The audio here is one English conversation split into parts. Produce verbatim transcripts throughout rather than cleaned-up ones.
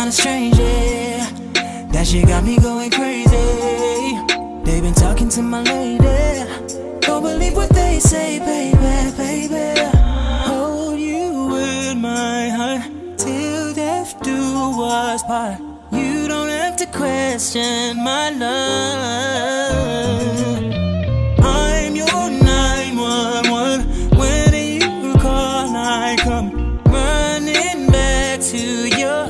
kinda strange, yeah. That shit got me going crazy. They been talking to my lady. Don't believe what they say, baby, baby. Hold you in my heart till death do us part. You don't have to question my love. I'm your nine one one. When you call, I come running back to your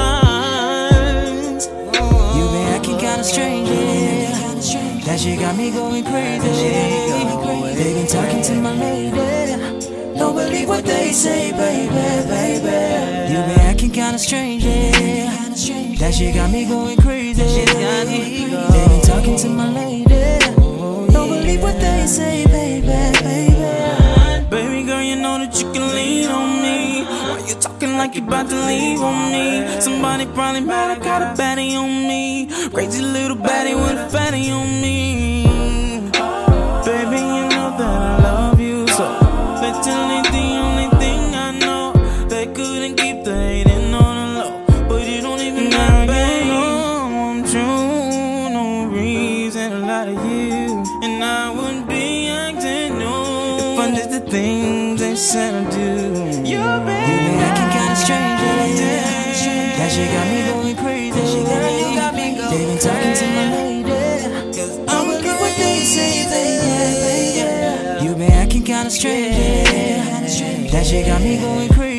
arms. You been acting kinda strange, yeah. That shit got me going crazy. They been talking to my lady. Don't believe what they say, baby, baby. You been acting kinda strange, yeah. That shit got me going crazy. They been talking to my lady. Don't believe what they say, baby, baby. Baby girl, you know that you can lean on me. Why you talking like you about to leave on me? Somebody probably mad I got a baddie on me. Crazy little baddie with a fatty on me. Baby, you know that I love you, so that's only the only thing I know. They couldn't keep the hating on the low, but you don't even matter, baby. I'm true, no reason to lie to you, and I wouldn't be acting new if I did the things they said I do. You been acting kinda strange, yeah. That shit got me going crazy. They been talking to my lady. Don't believe what they say, baby. You been acting kinda strange, yeah. That shit got me going crazy.